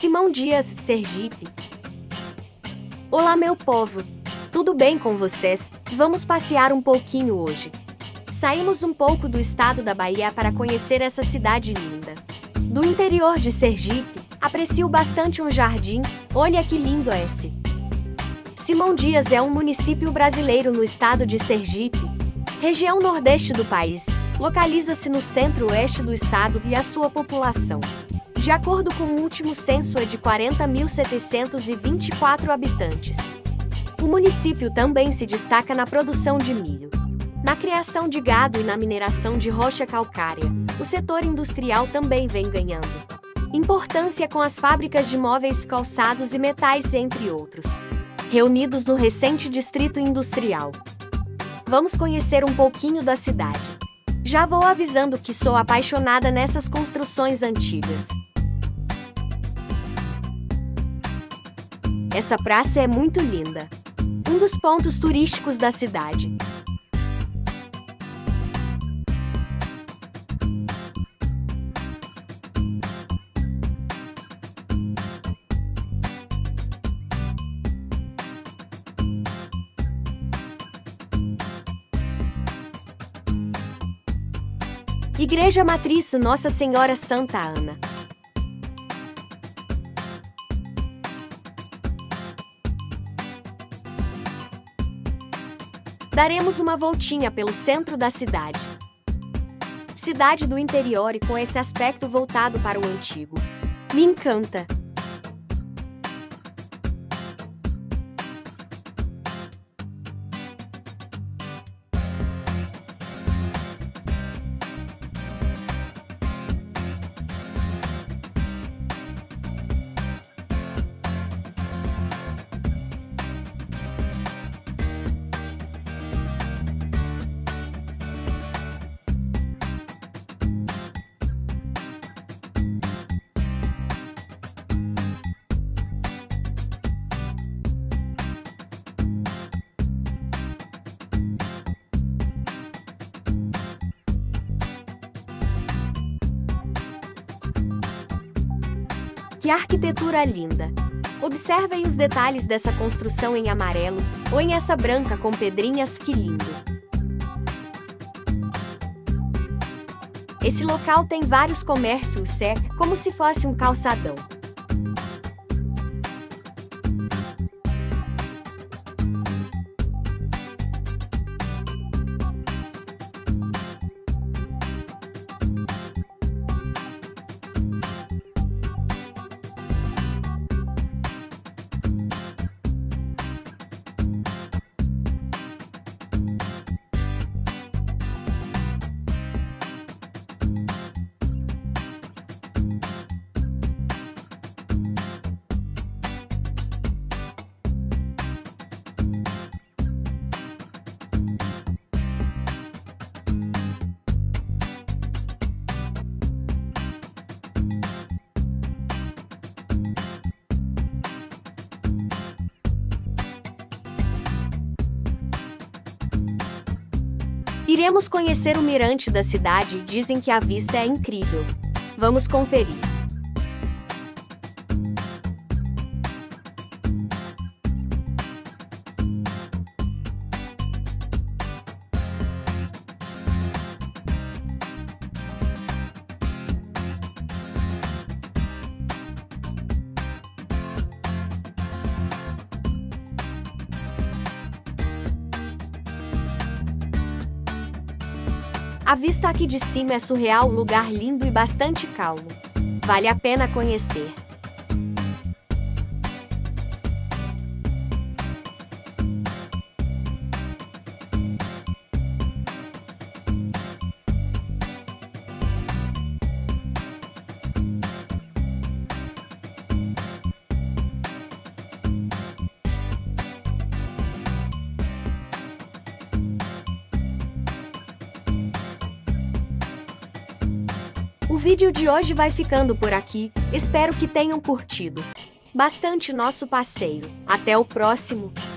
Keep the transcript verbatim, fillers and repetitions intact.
Simão Dias, Sergipe. Olá, meu povo! Tudo bem com vocês? Vamos passear um pouquinho hoje. Saímos um pouco do estado da Bahia para conhecer essa cidade linda. Do interior de Sergipe, aprecio bastante um jardim. Olha que lindo esse! Simão Dias é um município brasileiro no estado de Sergipe, região nordeste do país. Localiza-se no centro-oeste do estado e a sua população, de acordo com o último censo, é de quarenta mil setecentos e vinte e quatro habitantes. O município também se destaca na produção de milho, na criação de gado e na mineração de rocha calcária. O setor industrial também vem ganhando importância com as fábricas de móveis, calçados e metais, entre outros, reunidos no recente distrito industrial. Vamos conhecer um pouquinho da cidade. Já vou avisando que sou apaixonada nessas construções antigas. Essa praça é muito linda, um dos pontos turísticos da cidade. Igreja Matriz Nossa Senhora Santa Ana. Daremos uma voltinha pelo centro da cidade. Cidade do interior e com esse aspecto voltado para o antigo. Me encanta! Que arquitetura linda! Observem os detalhes dessa construção em amarelo ou em essa branca com pedrinhas, que lindo! Esse local tem vários comércios, é como se fosse um calçadão. Iremos conhecer o mirante da cidade e dizem que a vista é incrível. Vamos conferir. A vista aqui de cima é surreal, um lugar lindo e bastante calmo. Vale a pena conhecer. O vídeo de hoje vai ficando por aqui, espero que tenham curtido bastante nosso passeio. Até o próximo!